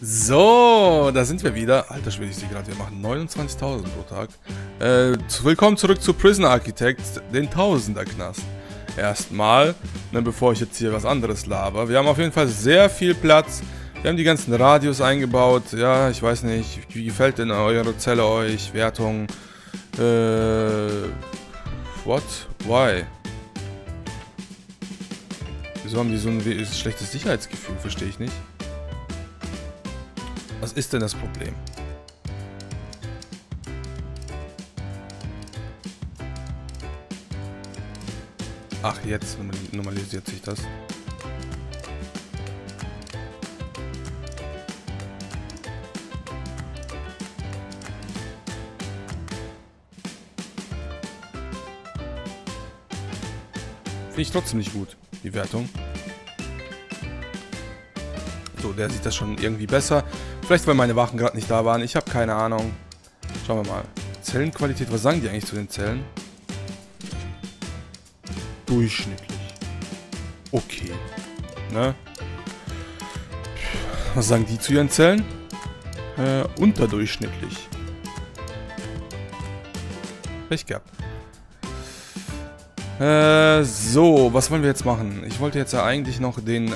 So, da sind wir wieder. Alter Schwede, ich sehe gerade, wir machen 29.000 pro Tag. Willkommen zurück zu Prison Architect, den Tausender-Knast. Erstmal, bevor ich jetzt hier was anderes laber. Wir haben auf jeden Fall sehr viel Platz. Wir haben die ganzen Radios eingebaut. Ja, ich weiß nicht, wie gefällt denn eure Zelle euch? Wertung. What? Why? Wieso haben die so ein schlechtes Sicherheitsgefühl? Verstehe ich nicht. Was ist denn das Problem? Ach, jetzt normalisiert sich das. Finde ich trotzdem nicht gut, die Wertung. So, der sieht das schon irgendwie besser. Vielleicht, weil meine Wachen gerade nicht da waren. Ich habe keine Ahnung. Schauen wir mal. Zellenqualität, was sagen die eigentlich zu den Zellen? Durchschnittlich. Okay. Ne? Was sagen die zu ihren Zellen? Unterdurchschnittlich. Pech gehabt. So, was wollen wir jetzt machen? Ich wollte jetzt ja eigentlich noch den...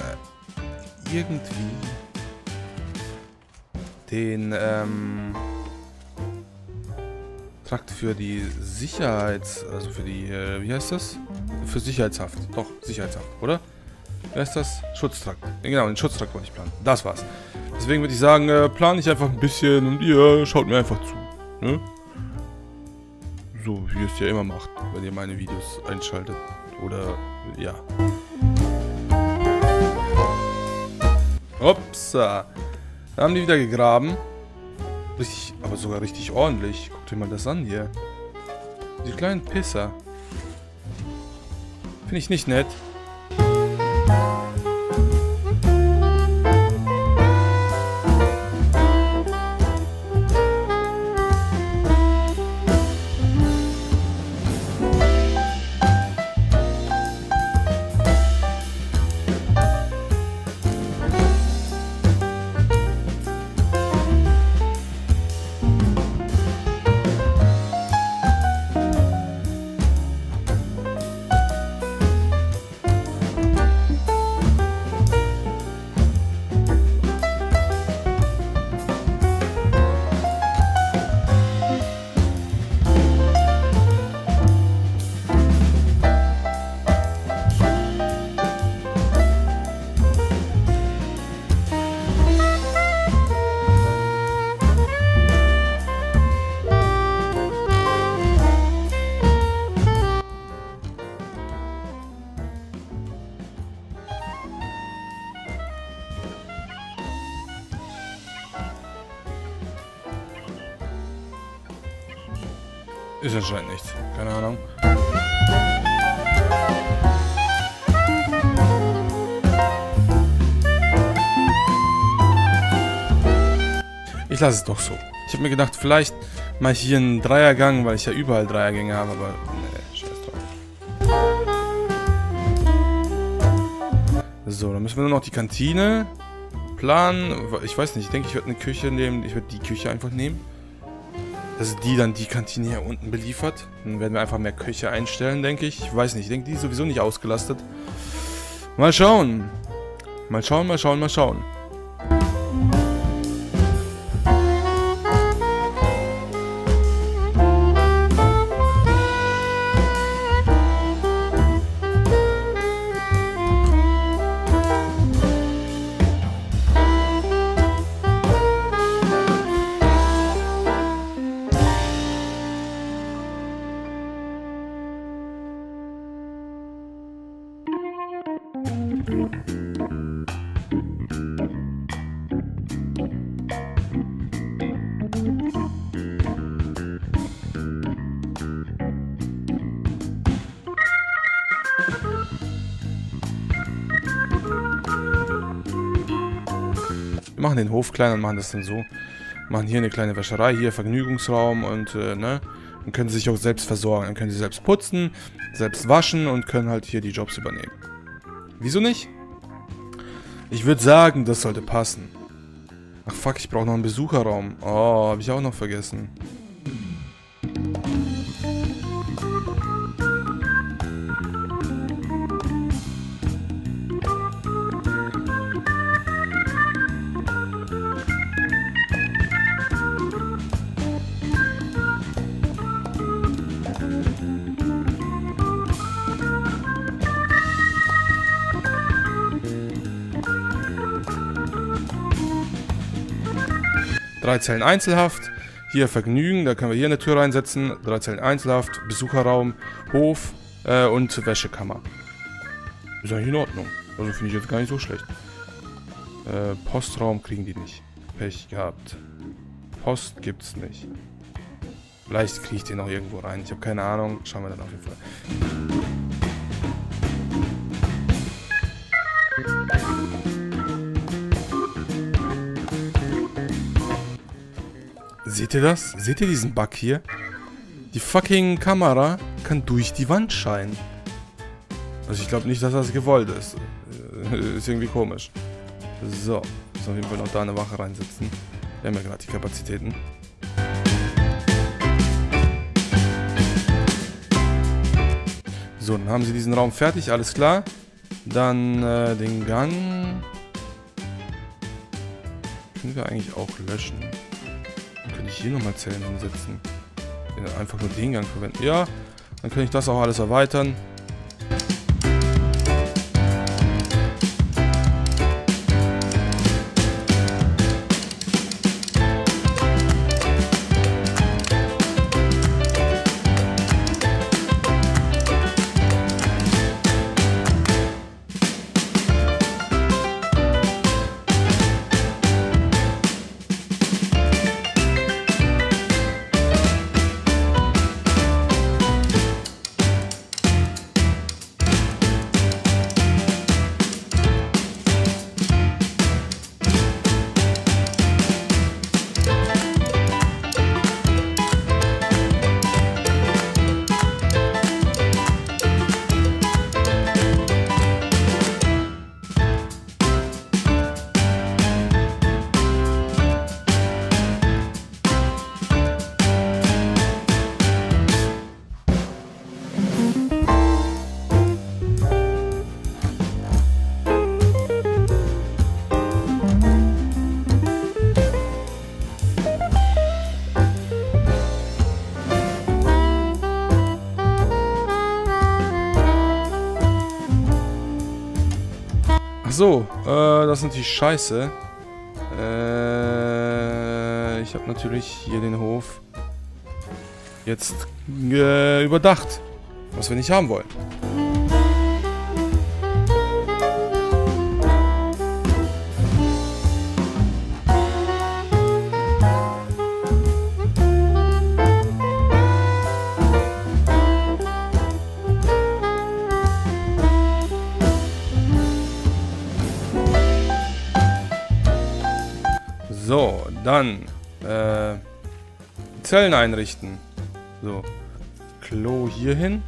Trakt für die also für die, wie heißt das? Für Sicherheitshaft. Doch, Sicherheitshaft, oder? Wie heißt das? Schutztrakt. Genau, den Schutztrakt wollte ich planen. Das war's. Deswegen würde ich sagen, plane ich einfach ein bisschen und ihr schaut mir einfach zu. Ne? So, wie ihr es ja immer macht, wenn ihr meine Videos einschaltet. Oder, ja. Upsa. Da haben die wieder gegraben. Richtig, aber sogar richtig ordentlich. Guckt euch mal das an hier. Die kleinen Pisser. Finde ich nicht nett. Ist anscheinend nichts. Keine Ahnung. Ich lasse es doch so. Ich habe mir gedacht, vielleicht mache ich hier einen Dreiergang, weil ich ja überall Dreiergänge habe, aber nee, scheiß drauf. So, dann müssen wir nur noch die Kantine planen. Ich weiß nicht, ich denke, ich werde eine Küche nehmen. Ich werde die Küche einfach nehmen. Dass die dann die Kantine hier unten beliefert. Dann werden wir einfach mehr Köche einstellen, denke ich. Ich weiß nicht, ich denke, die ist sowieso nicht ausgelastet. Mal schauen. Mal schauen, mal schauen, mal schauen. Wir machen den Hof kleiner und machen das dann so. Machen hier eine kleine Wäscherei, hier Vergnügungsraum und ne, Dann können sie sich auch selbst versorgen. Dann können sie selbst putzen, selbst waschen und können halt hier die Jobs übernehmen. Wieso nicht? Ich würde sagen, das sollte passen. Ach fuck, ich brauche noch einen Besucherraum. Oh, habe ich auch noch vergessen. Drei Zellen Einzelhaft, hier Vergnügen, da können wir hier eine Tür reinsetzen, 3 Zellen Einzelhaft, Besucherraum, Hof und Wäschekammer. Ist eigentlich in Ordnung, also finde ich jetzt gar nicht so schlecht. Postraum kriegen die nicht, Pech gehabt. Post gibt's nicht. Vielleicht kriege ich den noch irgendwo rein, ich habe keine Ahnung, schauen wir dann auf jeden Fall. Seht ihr das? Seht ihr diesen Bug hier? Die fucking Kamera kann durch die Wand scheinen. Also ich glaube nicht, dass das gewollt ist. Ist irgendwie komisch. So. Müssen auf jeden Fall noch da eine Wache reinsetzen. Wir haben ja gerade die Kapazitäten. So, dann haben sie diesen Raum fertig. Alles klar. Dann den Gang. Können wir eigentlich auch löschen. Könnte ich hier nochmal Zellen hinsetzen. Einfach nur den Gang verwenden. Ja, dann kann ich das auch alles erweitern. So, das ist natürlich scheiße. Ich habe natürlich hier den Hof jetzt überdacht, was wir nicht haben wollen. So, dann Zellen einrichten. So, Klo hier hin,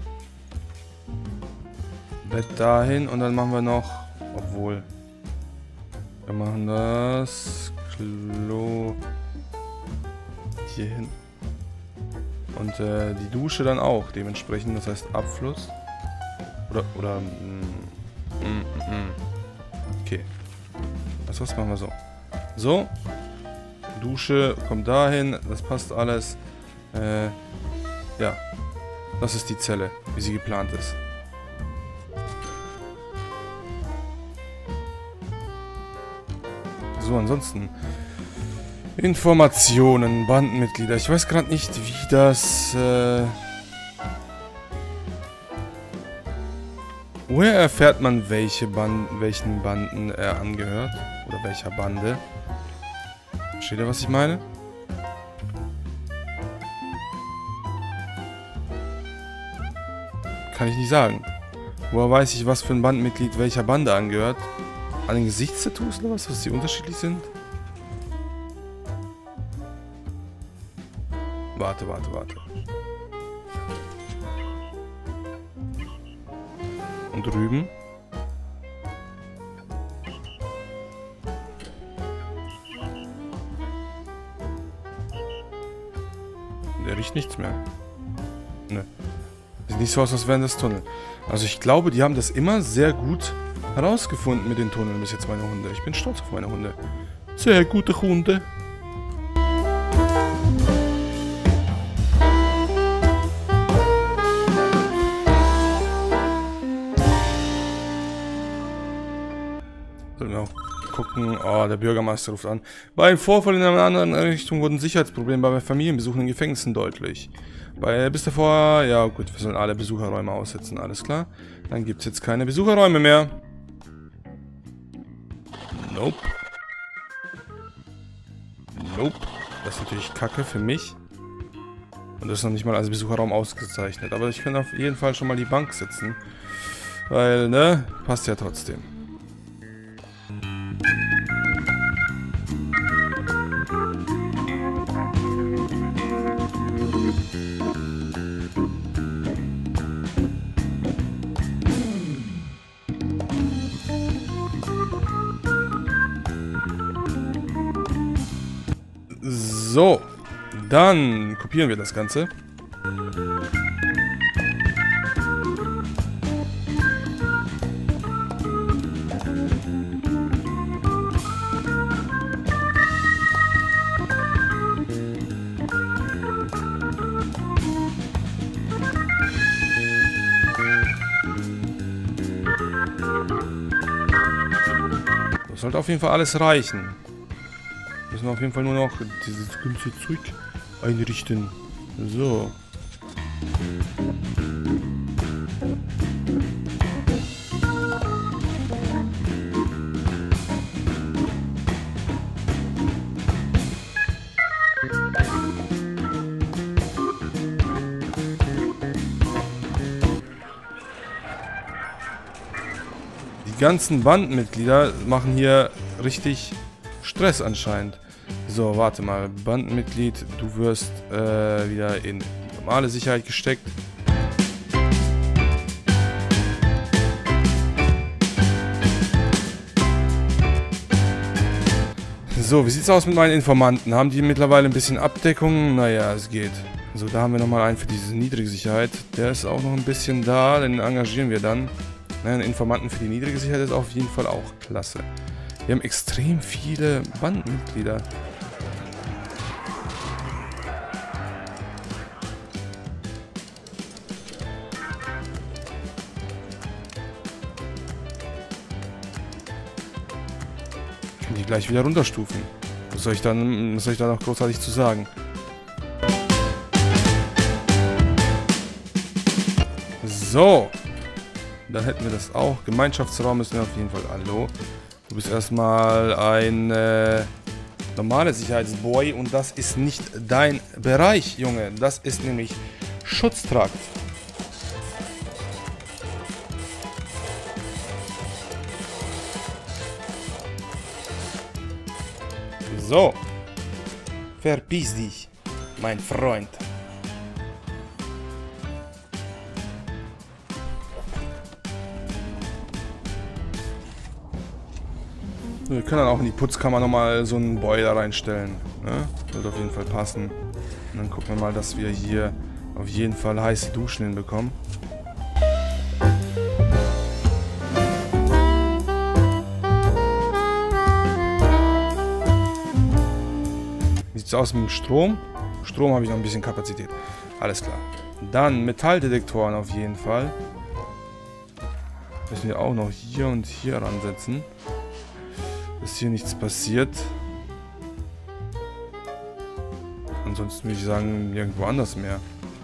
Bett dahin und dann machen wir noch, obwohl, wir machen das Klo hier hin und die Dusche dann auch dementsprechend, das heißt Abfluss oder okay, was machen wir so? So. Dusche kommt dahin, das passt alles. Ja, das ist die Zelle, wie sie geplant ist. So, ansonsten Informationen, Bandenmitglieder. Ich weiß gerade nicht, wie das... woher erfährt man, welchen Banden er angehört? Oder welcher Bande? Versteht ihr, was ich meine? Kann ich nicht sagen. Woher weiß ich, was für ein Bandmitglied welcher Bande angehört? An den Gesichtstattoos oder was die unterschiedlich sind? Warte. Und drüben? Der riecht nichts mehr. Ne. Sieht nicht so aus, als wären das Tunnel. Also ich glaube, die haben das immer sehr gut herausgefunden mit den Tunneln bis jetzt, meine Hunde. Ich bin stolz auf meine Hunde. Sehr gute Hunde. Sollen wir auch gucken. Oh, der Bürgermeister ruft an. Bei einem Vorfall in einer anderen Richtung wurden Sicherheitsprobleme bei Familienbesuchen in Gefängnissen deutlich. Bis davor... Ja gut, wir sollen alle Besucherräume aussetzen, alles klar. Dann gibt es jetzt keine Besucherräume mehr. Nope. Nope. Das ist natürlich Kacke für mich. Und das ist noch nicht mal als Besucherraum ausgezeichnet. Aber ich kann auf jeden Fall schon mal die Bank setzen. Weil, ne? Passt ja trotzdem. So, dann kopieren wir das Ganze. Das sollte auf jeden Fall alles reichen. Müssen wir auf jeden Fall nur noch dieses ganze Zeug einrichten. So. Die ganzen Bandenmitglieder machen hier richtig Stress anscheinend. So, warte mal. Bandenmitglied, du wirst wieder in normale Sicherheit gesteckt. So, wie sieht's aus mit meinen Informanten? Haben die mittlerweile ein bisschen Abdeckung? Naja, es geht. So, da haben wir nochmal einen für diese niedrige Sicherheit. Der ist auch noch ein bisschen da, den engagieren wir dann. Einen Informanten für die niedrige Sicherheit ist auf jeden Fall auch klasse. Wir haben extrem viele Bandenmitglieder. Ich kann die gleich wieder runterstufen. Was soll ich da noch großartig zu sagen? So. Dann hätten wir das auch. Gemeinschaftsraum ist mir auf jeden Fall. Hallo. Du bist erstmal ein normaler Sicherheitsboy und das ist nicht dein Bereich, Junge. Das ist nämlich Schutztrakt. So. Verpiss dich, mein Freund. Wir können dann auch in die Putzkammer nochmal so einen Boiler reinstellen. Ne? Wird auf jeden Fall passen. Und dann gucken wir mal, dass wir hier auf jeden Fall heiße Duschen hinbekommen. Wie sieht es aus mit dem Strom? Strom habe ich noch ein bisschen Kapazität. Alles klar. Dann Metalldetektoren auf jeden Fall. Müssen wir auch noch hier und hier ransetzen. Dass hier nichts passiert. Ansonsten würde ich sagen, irgendwo anders mehr.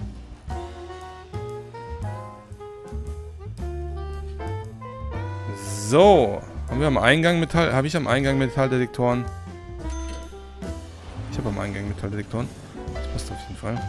So. Haben wir am Eingang Metall... Habe ich am Eingang Metalldetektoren? Ich habe am Eingang Metalldetektoren. Das passt auf jeden Fall.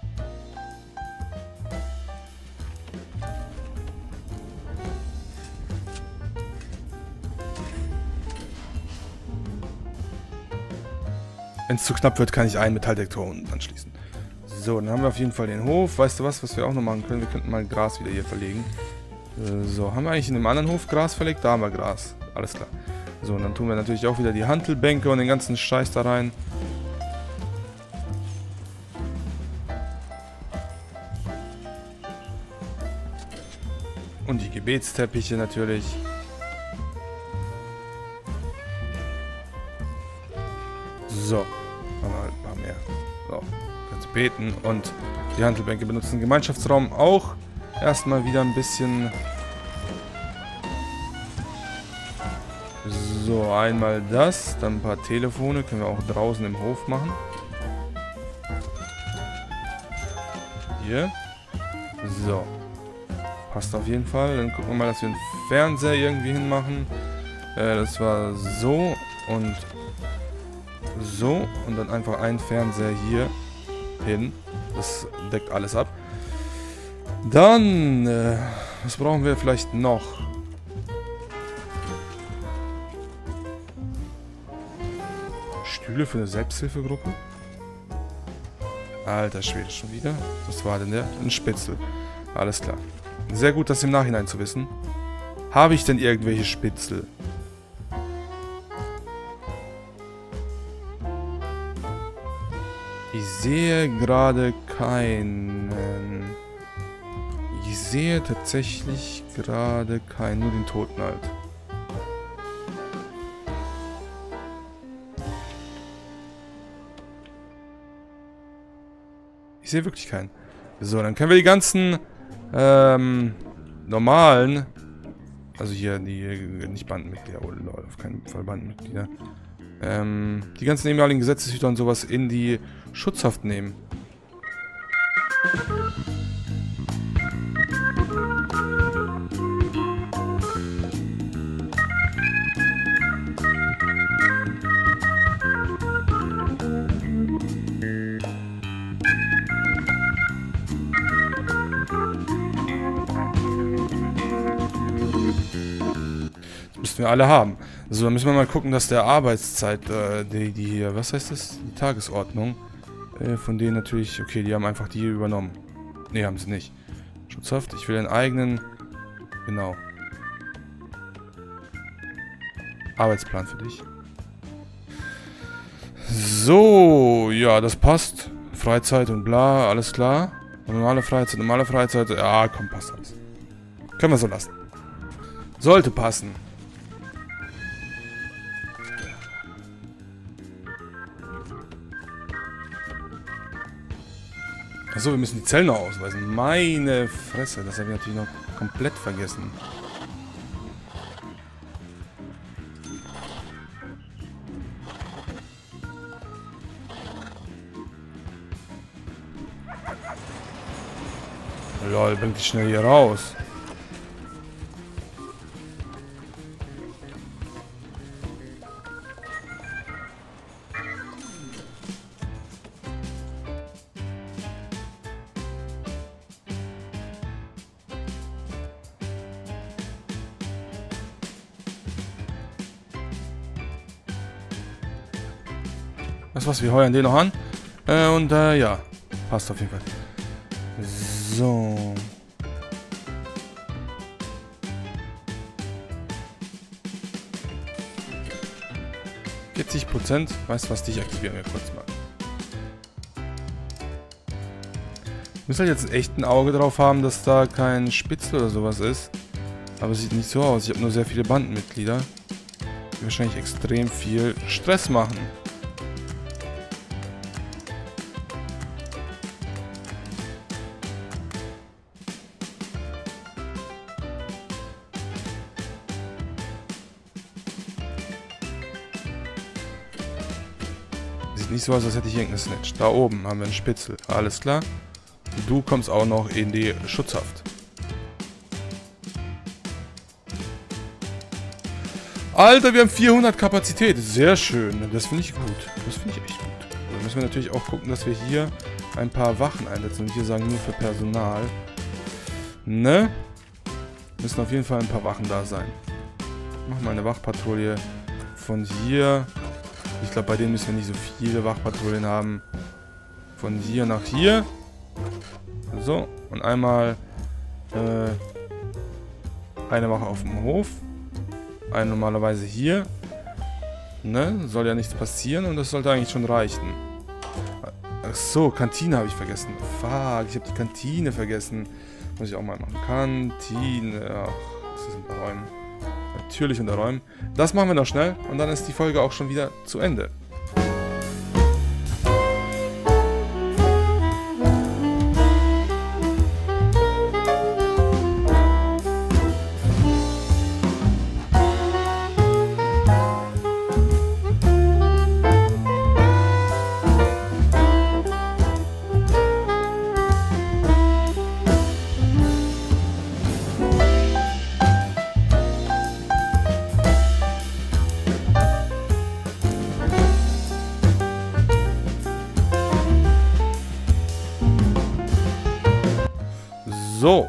Wenn es zu knapp wird, kann ich einen Metalldetektor unten anschließen. So, dann haben wir auf jeden Fall den Hof. Weißt du was wir auch noch machen können? Wir könnten mal Gras wieder hier verlegen. So, haben wir eigentlich in dem anderen Hof Gras verlegt? Da haben wir Gras. Alles klar. So, und dann tun wir natürlich auch wieder die Hantelbänke und den ganzen Scheiß da rein. Und die Gebetsteppiche natürlich. So. Haben wir halt ein paar mehr. So. Kannst du beten. Und die Handelbänke benutzen den Gemeinschaftsraum auch. Erstmal wieder ein bisschen. So, einmal das. Dann ein paar Telefone. Können wir auch draußen im Hof machen. Hier. So. Passt auf jeden Fall. Dann gucken wir mal, dass wir einen Fernseher irgendwie hinmachen. Das war so und so. Und dann einfach einen Fernseher hier hin. Das deckt alles ab. Dann, was brauchen wir vielleicht noch? Stühle für eine Selbsthilfegruppe? Alter Schwede, schon wieder? Was war denn der? Ein Spitzel. Alles klar. Sehr gut, das im Nachhinein zu wissen. Habe ich denn irgendwelche Spitzel? Ich sehe gerade keinen. Ich sehe tatsächlich gerade keinen. Nur den Toten halt. Ich sehe wirklich keinen. So, dann können wir die ganzen normalen, also hier die, nicht Bandenmitglieder, oh lol, auf keinen Fall Bandenmitglieder, die ganzen ehemaligen Gesetzeshüter und sowas in die Schutzhaft nehmen. Müssen wir alle haben. So, dann müssen wir mal gucken, dass der Arbeitszeit, was heißt das? Die Tagesordnung, von denen natürlich, okay, die haben einfach die übernommen. Ne, haben sie nicht. Schutzhaft, ich will einen eigenen, genau. Arbeitsplan für dich. So, ja, das passt. Freizeit und bla, alles klar. Normale Freizeit, ja, komm, passt alles. Können wir so lassen. Sollte passen. Achso, wir müssen die Zellen noch ausweisen. Meine Fresse, das habe ich natürlich noch komplett vergessen. Lol, bringt die schnell hier raus. Das war's, wir heuern den noch an. Ja, passt auf jeden Fall. So. %. Weißt du was, dich aktivieren wir kurz mal. Ich muss halt jetzt echt ein Auge drauf haben, dass da kein Spitzel oder sowas ist. Aber es sieht nicht so aus. Ich habe nur sehr viele Bandenmitglieder, die wahrscheinlich extrem viel Stress machen. Sieht nicht so aus, als hätte ich irgendeinen Snitch. Da oben haben wir einen Spitzel. Alles klar. Du kommst auch noch in die Schutzhaft. Alter, wir haben 400 Kapazität. Sehr schön. Das finde ich gut. Das finde ich echt gut. Da müssen wir natürlich auch gucken, dass wir hier ein paar Wachen einsetzen. Und hier sagen nur für Personal. Ne? Müssen auf jeden Fall ein paar Wachen da sein. Mach mal eine Wachpatrouille von hier. Ich glaube, bei denen müssen wir nicht so viele Wachpatrouillen haben. Von hier nach hier. So. Und einmal eine Wache auf dem Hof. Eine normalerweise hier. Ne? Soll ja nichts passieren und das sollte eigentlich schon reichen. Ach so, Kantine habe ich vergessen. Fuck, ich habe die Kantine vergessen. Muss ich auch mal machen. Kantine. Ach, das ist unterräumen. Natürlich unterräumen. Das machen wir noch schnell und dann ist die Folge auch schon wieder zu Ende. So.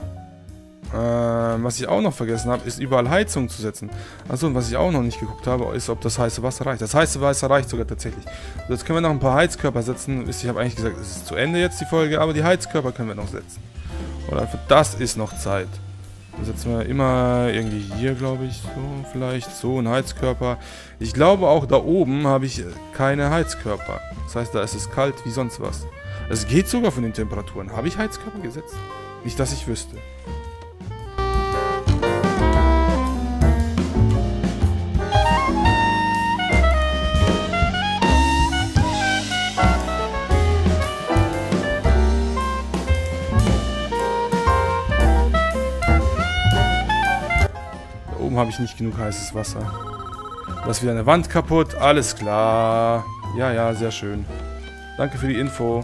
Was ich auch noch vergessen habe, ist überall Heizung zu setzen. Achso, und was ich auch noch nicht geguckt habe, ist, ob das heiße Wasser reicht. Das heiße Wasser reicht sogar tatsächlich. So, jetzt können wir noch ein paar Heizkörper setzen. Ich habe eigentlich gesagt, es ist zu Ende jetzt die Folge, aber die Heizkörper können wir noch setzen. Oder für das ist noch Zeit. Dann setzen wir immer irgendwie hier, glaube ich, so vielleicht. So, ein Heizkörper. Ich glaube auch da oben habe ich keine Heizkörper. Das heißt, da ist es kalt wie sonst was. Es geht sogar von den Temperaturen. Habe ich Heizkörper gesetzt? Nicht, dass ich wüsste. Da oben habe ich nicht genug heißes Wasser. Da ist wieder eine Wand kaputt. Alles klar. Ja, ja, sehr schön. Danke für die Info.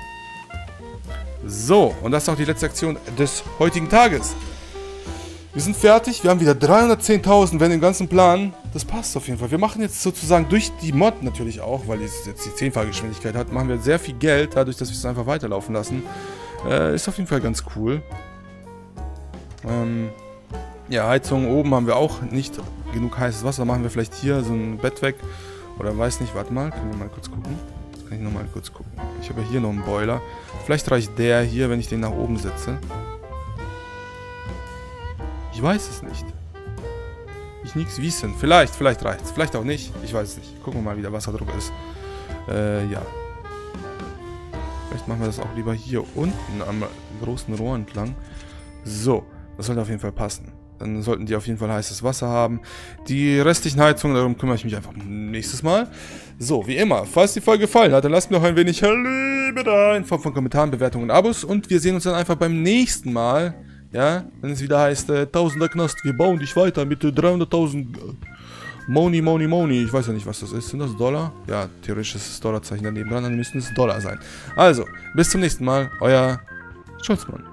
So, und das ist auch die letzte Aktion des heutigen Tages. Wir sind fertig, wir haben wieder 310.000, wenn im ganzen Plan. Das passt auf jeden Fall. Wir machen jetzt sozusagen durch die Mod natürlich auch, weil es jetzt die 10-fache-Geschwindigkeit hat, machen wir sehr viel Geld, dadurch, dass wir es einfach weiterlaufen lassen. Ist auf jeden Fall ganz cool. Ja, Heizung oben haben wir auch nicht genug heißes Wasser. Machen wir vielleicht hier so ein Bett weg. Oder weiß nicht, warte mal, können wir mal kurz gucken. Kann ich nochmal kurz gucken. Ich habe ja hier noch einen Boiler. Vielleicht reicht der hier, wenn ich den nach oben setze. Ich weiß es nicht. Ich nichts wissen. Vielleicht reicht es. Vielleicht auch nicht. Ich weiß es nicht. Gucken wir mal, wie der Wasserdruck ist. Ja. Vielleicht machen wir das auch lieber hier unten am großen Rohr entlang. So. Das sollte auf jeden Fall passen. Dann sollten die auf jeden Fall heißes Wasser haben. Die restlichen Heizungen, darum kümmere ich mich einfach nächstes Mal. So, wie immer, falls die Folge gefallen hat, dann lasst mir auch ein wenig Liebe da in Form von Kommentaren, Bewertungen und Abos. Und wir sehen uns dann einfach beim nächsten Mal. Ja, wenn es wieder heißt, Tausender Knast, wir bauen dich weiter mit 300.000 Money. Ich weiß ja nicht, was das ist. Sind das Dollar? Ja, theoretisch ist das Dollarzeichen daneben dran, dann müssten es Dollar sein. Also, bis zum nächsten Mal, euer Schulzmann.